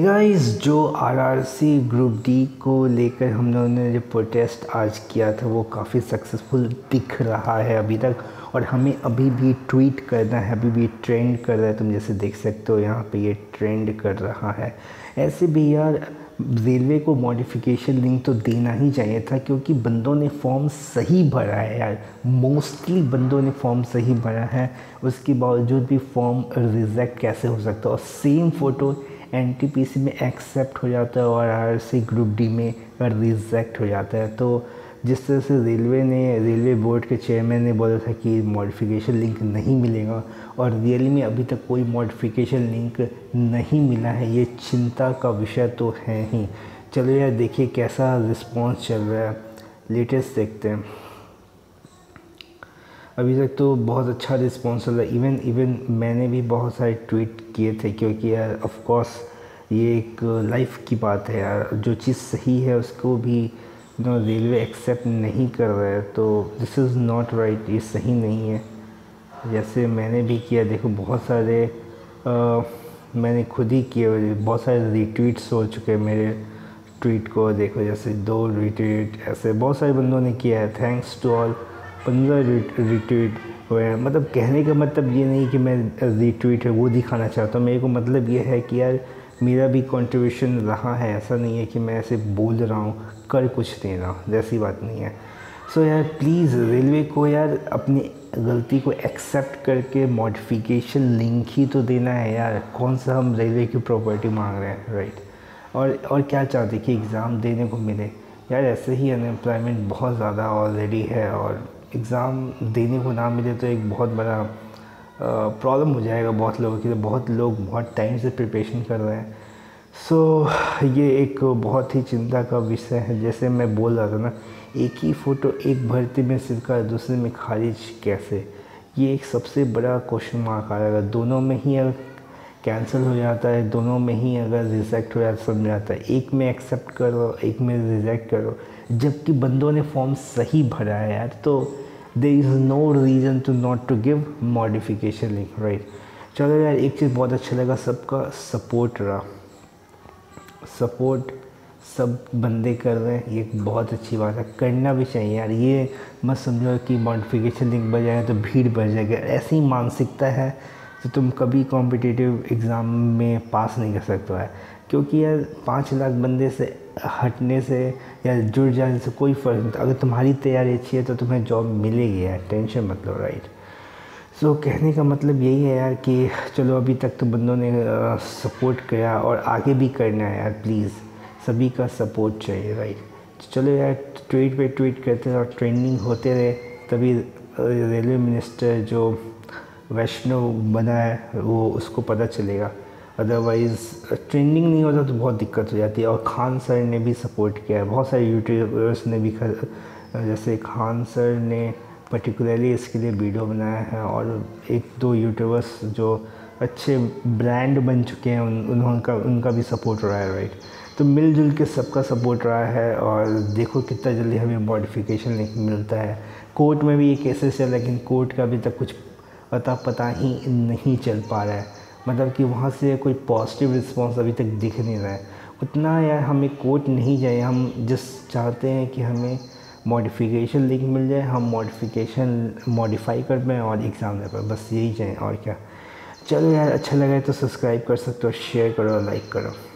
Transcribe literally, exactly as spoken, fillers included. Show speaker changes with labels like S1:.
S1: Guys, जो RRC group D को लेकर हम लोगों ने जो प्रोटेस्ट आज किया था वो काफ़ी सक्सेसफुल दिख रहा है अभी तक। और हमें अभी भी ट्वीट करना है, अभी भी ट्रेंड कर रहा है। तुम जैसे देख सकते हो यहाँ पे ये ट्रेंड कर रहा है। ऐसे भी यार रेलवे को मॉडिफिकेशन लिंक तो देना ही चाहिए था, क्योंकि बंदों ने फॉर्म सही भरा है यार। मोस्टली बंदों ने फॉर्म सही भरा है, उसके बावजूद भी फॉर्म रिजेक्ट कैसे हो सकता है। और सेम फ़ोटो एनटीपीसी में एक्सेप्ट हो जाता है और आरआरसी ग्रुप डी में रिजेक्ट हो जाता है। तो जिस तरह से रेलवे ने रेलवे बोर्ड के चेयरमैन ने बोला था कि मॉडिफिकेशन लिंक नहीं मिलेगा, और रियली में अभी तक कोई मॉडिफिकेशन लिंक नहीं मिला है, ये चिंता का विषय तो है ही। चलो यार, देखिए कैसा रिस्पॉन्स चल रहा है, लेटेस्ट देखते हैं। अभी तक तो बहुत अच्छा रिस्पॉन्स चल रहा है। इवन इवन मैंने भी बहुत सारे ट्वीट किए थे, क्योंकि यार ऑफ कोर्स ये एक लाइफ की बात है यार। जो चीज़ सही है उसको भी नो रेलवे एक्सेप्ट नहीं कर रहा है, तो दिस इज़ नॉट राइट, ये सही नहीं है। जैसे मैंने भी किया, देखो बहुत सारे आ, मैंने खुद ही किए, बहुत सारे रीट्वीट्स हो चुके हैं मेरे ट्वीट को। देखो जैसे दो रीट्वीट, ऐसे बहुत सारे बंदों ने किया है। थैंक्स टू ऑल, पंद्रह रीट्वीट हुए। मतलब कहने का मतलब ये नहीं कि मैं रीट्वीट है वो दिखाना चाहता हूँ, मेरे को मतलब ये है कि यार मेरा भी कंट्रीब्यूशन रहा है। ऐसा नहीं है कि मैं ऐसे बोल रहा हूँ कर कुछ नहीं रहा हूँ, जैसी बात नहीं है। सो so यार प्लीज़ रेलवे को यार अपनी गलती को एक्सेप्ट करके मॉडिफिकेशन लिंक ही तो देना है यार। कौन सा हम रेलवे की प्रॉपर्टी मांग रहे हैं, राइट। और और क्या चाहते कि एग्ज़ाम देने को मिले यार। ऐसे ही अनएम्प्लॉयमेंट बहुत ज़्यादा ऑलरेडी है, और एग्ज़ाम देने को ना मिले तो एक बहुत बड़ा प्रॉब्लम हो जाएगा बहुत लोगों के लिए। बहुत लोग बहुत टाइम से प्रिपरेशन कर रहे हैं। सो so, ये एक बहुत ही चिंता का विषय है। जैसे मैं बोल रहा था ना, एक ही फ़ोटो एक भर्ती में स्वीकार, दूसरे में खारिज कैसे, ये एक सबसे बड़ा क्वेश्चन मार्क आ जाएगा। दोनों में ही अगर कैंसिल हो जाता है, दोनों में ही अगर रिजेक्ट हो जाता समझ जाता है। एक में एक्सेप्ट करो, एक में रिजेक्ट करो, जबकि बंदों ने फॉर्म सही भरा है यार। तो there is no reason to not to give modification link, right. चलो यार, एक चीज़ बहुत अच्छा लगा, सबका सपोर्ट रहा। सपोर्ट सब बंदे कर रहे हैं, ये बहुत अच्छी बात है, करना भी चाहिए यार। ये मत समझो कि मॉडिफिकेशन लिंक बढ़ जाएगा तो भीड़ बढ़ जाएगी। ऐसी मानसिकता है तो तुम कभी कॉम्पिटिटिव एग्ज़ाम में पास नहीं कर सकते है। क्योंकि यार पाँच लाख बंदे से हटने से या जुड़ जाने से कोई फ़र्क नहीं। अगर तुम्हारी तैयारी अच्छी है तो तुम्हें जॉब मिलेगी यार, टेंशन मत लो, राइट। सो so, कहने का मतलब यही है यार कि चलो अभी तक तो बंदों ने सपोर्ट किया और आगे भी करना है यार। प्लीज़ सभी का सपोर्ट चाहिए, राइट। चलो यार, ट्वीट पे ट्वीट करते रहे और ट्रेंडिंग होते रहे, तभी रेलवे मिनिस्टर जो वैष्णव बना है वो उसको पता चलेगा। अदरवाइज़ ट्रेंडिंग नहीं होता तो बहुत दिक्कत हो जाती है। और खान सर ने भी सपोर्ट किया है, बहुत सारे यूट्यूबर्स ने भी, जैसे खान सर ने पर्टिकुलरली इसके लिए वीडियो बनाया है। और एक दो यूट्यूबर्स जो अच्छे ब्रांड बन चुके हैं उन उनका उनका भी सपोर्ट रहा है, राइट। तो मिलजुल के सबका सपोर्ट रहा है। और देखो कितना जल्दी हमें मॉडिफिकेशन लिंक मिलता है। कोर्ट में भी ये केसेस चल, लेकिन कोर्ट का अभी तक कुछ पता पता ही नहीं चल पा रहा है। मतलब कि वहाँ से कोई पॉजिटिव रिस्पांस अभी तक दिख नहीं रहा है उतना। यार हमें कोर्ट नहीं जाए, हम जस्ट चाहते हैं कि हमें मॉडिफिकेशन लिंक मिल जाए, हम मॉडिफिकेशन मॉडिफाई कर पाएँ और एग्ज़ाम दे पाएँ, बस यही चाहिए और क्या। चलो यार, अच्छा लगा तो सब्सक्राइब कर सकते हो, शेयर करो, लाइक करो।